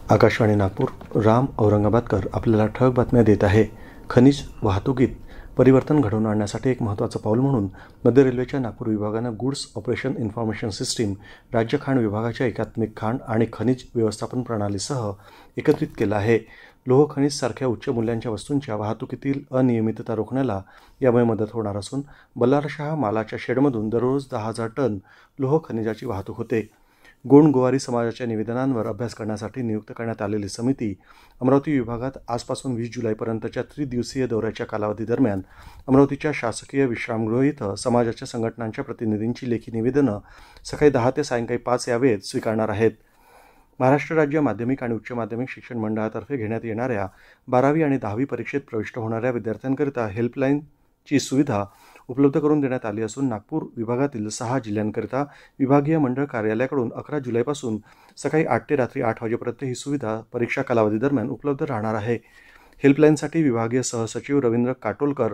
आकाशवाणी नागपूर राम औरंगाबादकर आपल्याला ठळक बातम्या देत आहे. खनिज वाहतुकीत परिवर्तन घडवून आणण्यासाठी एक महत्त्वाचं पाऊल म्हणून मध्य रेल्वेच्या नागपूर विभागानं गुड्स ऑपरेशन इन्फॉर्मेशन सिस्टीम राज्य खाण विभागाच्या एकात्मिक खाण आणि खनिज व्यवस्थापन प्रणालीसह एकत्रित केलं आहे. लोह खनिज सारख्या उच्च मूल्यांच्या वस्तूंच्या वाहतुकीतील अनियमितता रोखण्याला यामुळे मदत होणार असून बल्लारशाह मालाच्या शेडमधून दररोज 10,000 टन लोह खनिजाची वाहतूक होते. गोंडगोवारी समाजाच्या निवेदनांवर अभ्यास करण्यासाठी नियुक्त करण्यात आलेली समिती अमरावती विभागात आजपासून 20 जुलैपर्यंतच्या त्रिदिवसीय दौऱ्याच्या कालावधीदरम्यान अमरावतीच्या शासकीय विश्रामगृह इथं समाजाच्या संघटनांच्या प्रतिनिधींची लेखी निवेदनं सकाळी 10 ते सायंकाळी 5 या वेळेत स्वीकारणार आहेत. महाराष्ट्र राज्य माध्यमिक आणि उच्च माध्यमिक शिक्षण मंडळातर्फे घेण्यात येणाऱ्या 12वी आणि 10वी परीक्षेत प्रविष्ट होणाऱ्या विद्यार्थ्यांकरिता हेल्पलाईनची सुविधा उपलब्ध करून देण्यात आली असून नागपूर विभागातील 6 जिल्ह्यांकरिता विभागीय मंडळ कार्यालयाकडून 11 जुलैपासून सकाळी 8 ते रात्री 8 वाजेपर्यंत ही सुविधा परीक्षा कालावधीदरम्यान उपलब्ध राहणार आहे. हेल्पलाईनसाठी विभागीय सहसचिव रवींद्र काटोलकर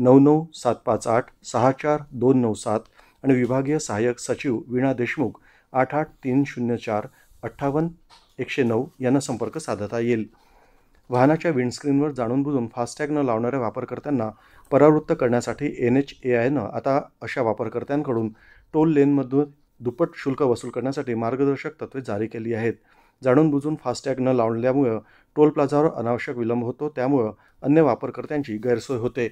99758 64297 आणि विभागीय सहाय्यक सचिव वीणा देशमुख 88304 58 यांना संपर्क साधता येईल. वाहनाच्या विंडस्क्रीनवर जाणून-बुजून फास्टॅग न लावणाऱ्या वापरकर्त्यांना परावृत्त करण्यासाठी NHAIनं आता अशा वापरकर्त्यांकडून टोल लेनमधून दुप्पट शुल्क वसूल करण्यासाठी मार्गदर्शक तत्त्वे जारी केली आहेत. जाणून-बुजून फास्टॅग न लावल्यामुळे टोल प्लाझावर अनावश्यक विलंब होतो, त्यामुळे अन्य वापरकर्त्यांची गैरसोय होते.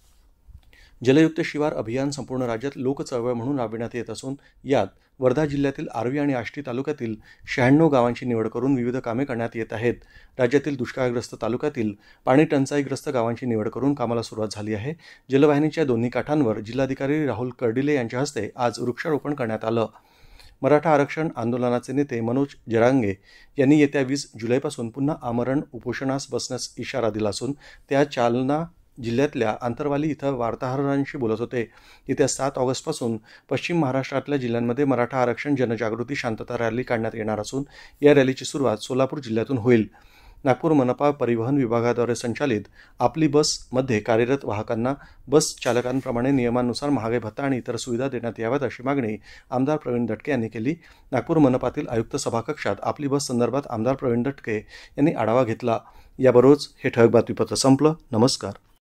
जलयुक्त शिवार अभियान संपूर्ण राज्यात लोकचळवळ म्हणून राबविण्यात येत असून यात वर्धा जिल्ह्यातील आर्वी आणि आष्टी तालुक्यातील 96 गावांची निवड करून विविध कामे करण्यात येत आहेत. राज्यातील दुष्काळग्रस्त तालुक्यातील पाणी टंचाईग्रस्त गावांची निवड करून कामाला सुरुवात झाली आहे. जलवाहिनीच्या दोन्ही काठांवर जिल्हाधिकारी राहुल कर्डिले यांच्या हस्ते आज वृक्षारोपण करण्यात आलं. मराठा आरक्षण आंदोलनाचे नेते मनोज जरांगे यांनी येत्या 20 जुलैपासून पुन्हा आमरण उपोषणास बसण्यास इशारा दिला असून ते आज जालना जिल्ह्यातल्या आंतरवाली इथं वार्ताहरांशी बोलत होते. येत्या 7 ऑगस्टपासून पश्चिम महाराष्ट्रातल्या जिल्ह्यांमध्ये मराठा आरक्षण जनजागृती शांतता रॅली काढण्यात येणार असून या रॅलीची सुरुवात सोलापूर जिल्ह्यातून होईल. नागपूर मनपा परिवहन विभागाद्वारे संचालित आपली बसमध्ये कार्यरत वाहकांना बस चालकांप्रमाणे नियमानुसार महागाई भत्ता आणि इतर सुविधा देण्यात याव्यात अशी मागणी आमदार प्रवीण दटके यांनी केली. नागपूर मनपातील आयुक्त सभाकक्षात आपली बस संदर्भात आमदार प्रवीण दटके यांनी आढावा घेतला. याबरोबरच हे ठळक बातमीपत्र संपलं. नमस्कार.